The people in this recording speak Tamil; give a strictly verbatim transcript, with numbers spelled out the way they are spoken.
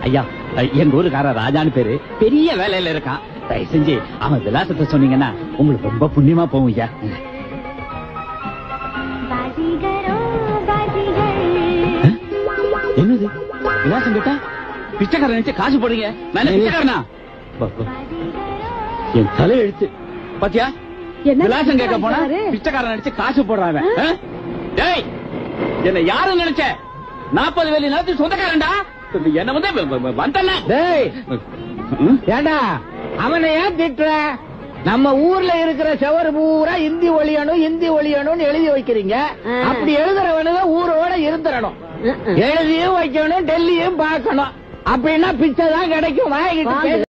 ஐயா, எங்க ஊருக்கார ராஜான்னு பேரு, பெரிய வேலையில இருக்கான். தயவு செஞ்சு அவன் விலாசத்தை சொன்னீங்கன்னா உங்களுக்கு ரொம்ப புண்ணியமா போகும் ஐயா. என்னது விலாசம் கேட்டா பிச்சைக்காரன் நினைச்சு காசு போடுங்க. நான் பிச்சைக்காரனா? என் தலை எழுத்து பாத்தியா? விலாசம் கேட்க போனா பிச்சைக்காரன் நினைச்சு காசு போடுறாங்க. என்ன யாரும் நினைச்ச? நாற்பது வேலி நிலத்துக்கு சொந்தக்காரன்டா. என்ன வந்து வந்தல. ஏண்டா அவனை ஏன் திட்டுற? நம்ம ஊர்ல இருக்கிற செவரு பூரா இந்தி ஒழியணும் இந்தி ஒழியணும்னு எழுதி வைக்கிறீங்க. அப்படி எழுதுறவனுங்க ஊரோட இருந்துடணும். எழுதியும் வைக்கணும், டெல்லியும் பார்க்கணும். அப்படின்னா பிச்சை தான் கிடைக்கும். வாங்கிட்டு